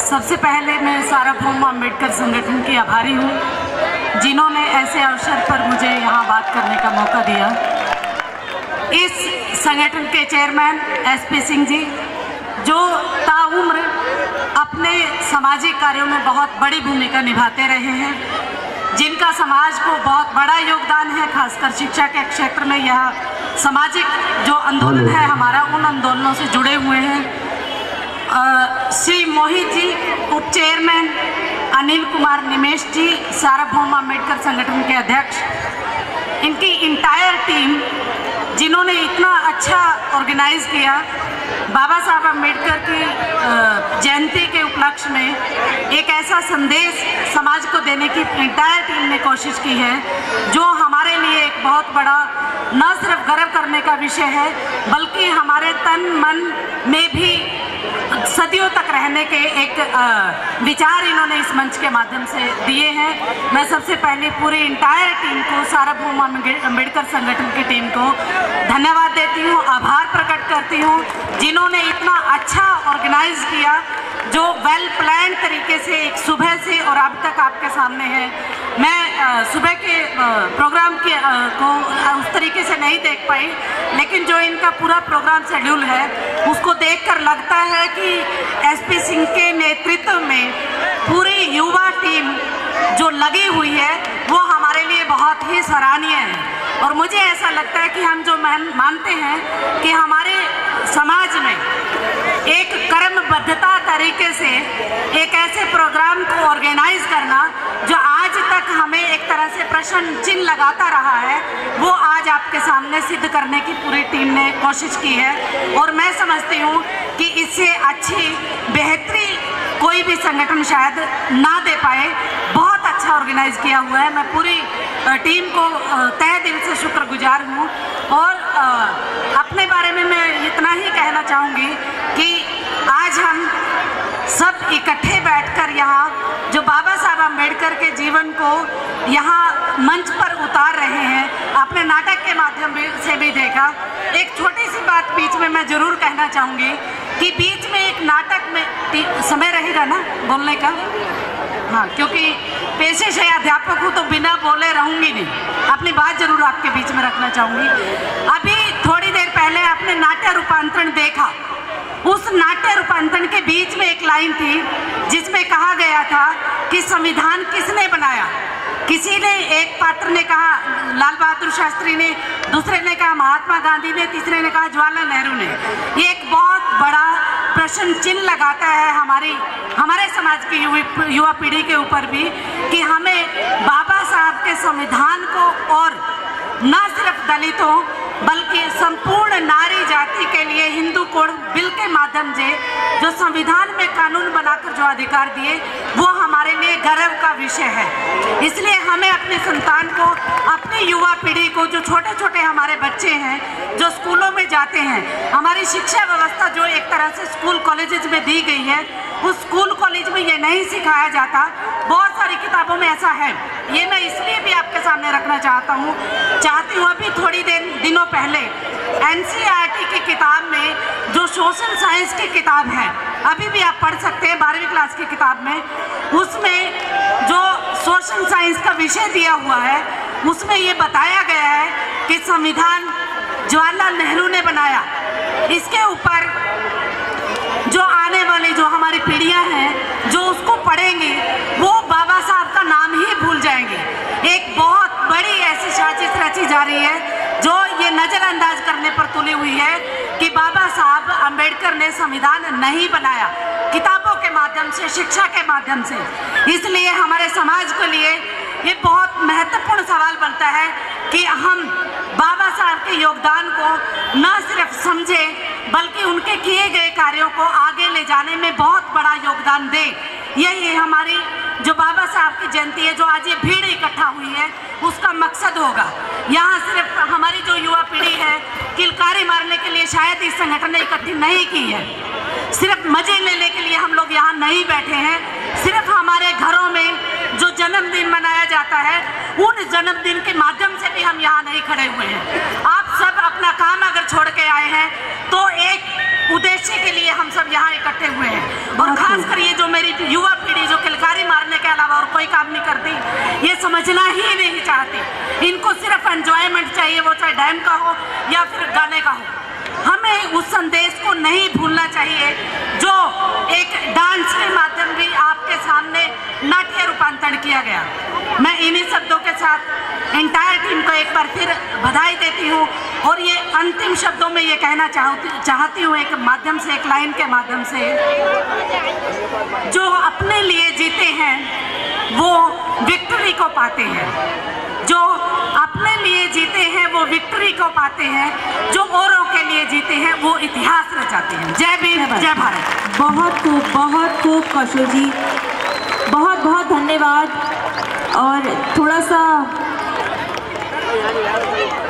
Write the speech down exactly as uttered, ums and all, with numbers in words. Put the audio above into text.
सबसे पहले मैं सार्वभौम अम्बेडकर संगठन की आभारी हूँ, जिन्होंने ऐसे अवसर पर मुझे यहाँ बात करने का मौका दिया। इस संगठन के chairman S P Singh ji, जो ताउम्र अपने सामाजिक कार्यों में बहुत बड़ी भूमिका निभाते रहे हैं, जिनका समाज को बहुत बड़ा योगदान है, खासकर शिक्षा के क्षेत्र में। यह सामाजिक जो आंदोलन है हमारा, उन आंदोलनों से जुड़े हुए हैं। श्री मोहित जी, उप चेयरमैन, अनिल कुमार निमेश जी, सार्वभौम अम्बेडकर संगठन के अध्यक्ष, इनकी इंटायर टीम, जिन्होंने इतना अच्छा ऑर्गेनाइज किया। बाबा साहब अम्बेडकर की जयंती के उपलक्ष्य में एक ऐसा संदेश समाज को देने की इंटायर टीम ने कोशिश की है, जो हमारे लिए एक बहुत बड़ा न सिर्फ गर्व करने का विषय है, बल्कि हमारे तन मन में भी सदियों तक रहने के एक विचार इन्होंने इस मंच के माध्यम से दिए हैं। मैं सबसे पहले पूरी इंटायर टीम को, सार्वभौम अम्बेडकर संगठन की टीम को धन्यवाद देती हूँ, आभार प्रकट करती हूँ, जिन्होंने इतना अच्छा ऑर्गेनाइज किया, जो वेल प्लान तरीके से एक सुबह से और अब तक आपके सामने है। मैं सुबह के प्रोग्राम के को उस तरीके से नहीं देख पाई, लेकिन जो इनका पूरा प्रोग्राम शेड्यूल है, उसको देखकर लगता है कि एस पी सिंह के नेतृत्व में पूरी युवा टीम जो लगी हुई है, वो हमारे लिए बहुत ही सराहनीय है। और मुझे ऐसा लगता है कि हम जो मानते हैं कि हमारे समाज में एक कर्मबद्धता तरीके से एक ऐसे प्रोग्राम को ऑर्गेनाइज करना, जो आज तक हमें एक तरह से प्रश्न चिन्ह लगाता रहा है, वो आज आपके सामने सिद्ध करने की पूरी टीम ने कोशिश की है। और मैं समझती हूँ कि इससे अच्छी बेहतरी कोई भी संगठन शायद ना दे पाए। बहुत अच्छा ऑर्गेनाइज किया हुआ है। मैं पूरी टीम को तहे दिल से शुक्रगुजार हूँ। और अपने बारे में मैं इतना ही कहना चाहूँगी कि आज हम सब इकट्ठे बैठकर यहाँ जो बाबा साहब अम्बेडकर के जीवन को यहाँ मंच पर उतार रहे हैं, आपने नाटक के माध्यम से भी देखा। एक छोटी सी बात बीच में मैं ज़रूर कहना चाहूँगी कि बीच में एक नाटक में समय रहेगा ना बोलने का, हाँ, क्योंकि पेशे से अध्यापक हूँ तो बिना बोले रहूँगी नहीं, अपनी बात जरूर आपके बीच में रखना चाहूँगी। अभी थोड़ी देर पहले आपने नाट्य रूपांतरण देखा। उस नाट्य रूपांतरण के बीच में एक लाइन थी जिसमें कहा गया था कि संविधान किसने बनाया। किसी ने, एक पात्र ने कहा लाल बहादुर शास्त्री ने, दूसरे ने कहा महात्मा गांधी ने, तीसरे ने कहा जवाहरलाल नेहरू ने। ये एक बहुत बड़ा प्रश्न चिन्ह लगाता है हमारी हमारे समाज की युवा पीढ़ी के ऊपर भी, कि हमें बाबा साहब के संविधान को और न सिर्फ दलितों बल्कि संपूर्ण नारी जाति के लिए हिंदू कोड बिल के माध्यम से जो संविधान में कानून बनाकर जो अधिकार दिए, वो हमारे लिए गर्व का विषय है। इसलिए हमें अपने संतान को, अपनी युवा पीढ़ी को, जो छोटे छोटे हमारे बच्चे हैं जो स्कूलों में जाते हैं, हमारी शिक्षा व्यवस्था जो एक तरह से स्कूल कॉलेजेस में दी गई है, उस स्कूल कॉलेज में ये नहीं सिखाया जाता। बहुत सारी किताबों में ऐसा है। ये मैं इसलिए भी आपके सामने रखना चाहता हूँ चाहती हूँ अभी थोड़ी देर दिनों पहले N C E R T की किताब में जो सोशल साइंस की किताब है, अभी भी आप पढ़ सकते हैं, बारहवीं क्लास की किताब में, उसमें जो सोशल साइंस का विषय दिया हुआ है, उसमें ये बताया गया है कि संविधान जवाहरलाल नेहरू ने बनाया। इसके ऊपर जो आने वाली जो हमारी पीढ़ियां हैं जो उसको पढ़ेंगी, वो बाबा साहब का नाम ही भूल जाएंगे। एक बहुत बड़ी ऐसी साजिश रची जा रही है जो ये नज़रअंदाज करने पर तुली हुई है कि बाबा साहब अम्बेडकर ने संविधान नहीं बनाया, किताबों के माध्यम से, शिक्षा के माध्यम से। इसलिए हमारे समाज के लिए ये बहुत महत्वपूर्ण सवाल बनता है कि हम बाबा साहब के योगदान को न सिर्फ समझें, बल्कि उनके किए गए कार्यों को आगे ले जाने में बहुत बड़ा योगदान दें। यही हमारी जो बाबा साहब की जयंती है, जो आज ये भीड़ इकट्ठा हुई है, उसका मकसद होगा। यहाँ सिर्फ हमारी जो युवा पीढ़ी है, किलकारी मारने के लिए शायद इस संगठन ने इकट्ठी नहीं की है, सिर्फ मजे लेने के लिए हम लोग यहाँ नहीं बैठे हैं। सिर्फ हमारे घरों में जो जन्मदिन मनाया जाता है, उन जन्मदिन के माध्यम से भी हम यहाँ नहीं खड़े हुए हैं। आप सब अपना काम अगर छोड़ के आए हैं तो एक उद्देश्य के लिए हम सब यहाँ इकट्ठे हुए हैं। और खासकर ये जो मेरी युवा पीढ़ी जो किलकारी मारने के अलावा और कोई काम नहीं करती, ये समझना ही नहीं चाहती। इनको सिर्फ एंजॉयमेंट चाहिए, वो चाहे डैम का हो या फिर गाने का हो। हमें उस संदेश को नहीं भूलना चाहिए जो एक डांस के माध्यम भी आपके सामने नाट्य रूपांतरण किया गया। मैं इन्हीं शब्दों के साथ एंटायर टीम को एक बार फिर बधाई देती हूँ और ये अंतिम शब्दों में ये कहना चाहती चाहती हूँ एक माध्यम से, एक लाइन के माध्यम से, जो अपने लिए जीते हैं वो विक्ट्री को पाते हैं, जो अपने लिए जीते हैं वो विक्ट्री को पाते हैं, जो औरों के लिए जीते हैं वो इतिहास रचाते हैं। जय भीम, जय भारत। बहुत खूब, बहुत खूब कौशल जी, बहुत बहुत धन्यवाद। और थोड़ा सा